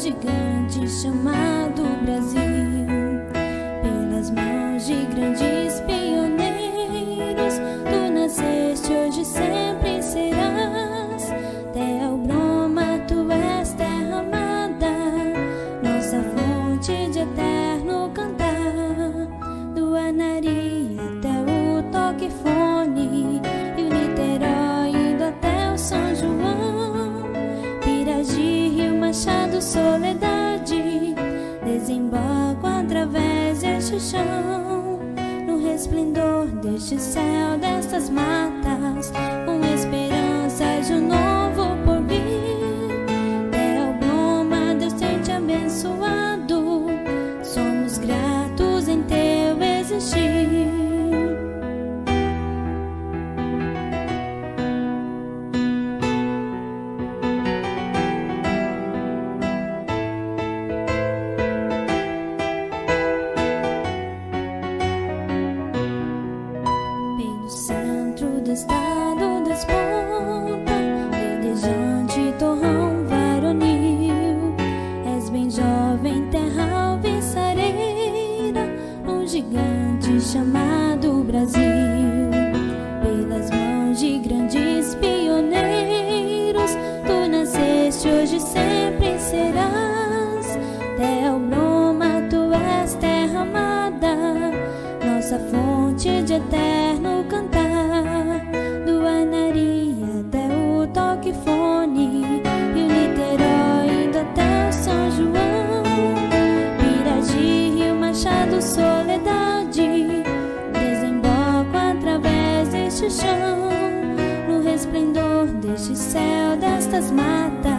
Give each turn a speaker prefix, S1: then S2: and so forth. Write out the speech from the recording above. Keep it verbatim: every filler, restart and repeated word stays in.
S1: gigante chamado Brasil, pelas mãos de grandes pioneiros. Tu nasceste, hoje sempre serás. Terra Broma, tu és terra amada, nossa fonte de eterno cantar. Do Anari até o Toque-Fone, e o Niterói indo até o São João. Piragi, Rio Machado, Soledade, desemboco através deste chão, no resplendor deste céu, destas matas, com esperanças de um novo porvir. Terra Broma, Deus tem te abençoado, somos gratos em teu existir. Centro do estado desponta, verdejante torrão varonil. És bem jovem, terra alvissareira, um gigante chamado Brasil. Pelas mãos de grandes pioneiros, tu nasceste, hoje sempre serás. Terra Broma, tu és terra amada, nossa fonte de eterno cantar. Do Anari até o Toque-Fone, e o Niterói indo até o São João. Piragi, Rio Machado, Soledade, desemboco através deste chão, no resplendor deste céu, destas matas,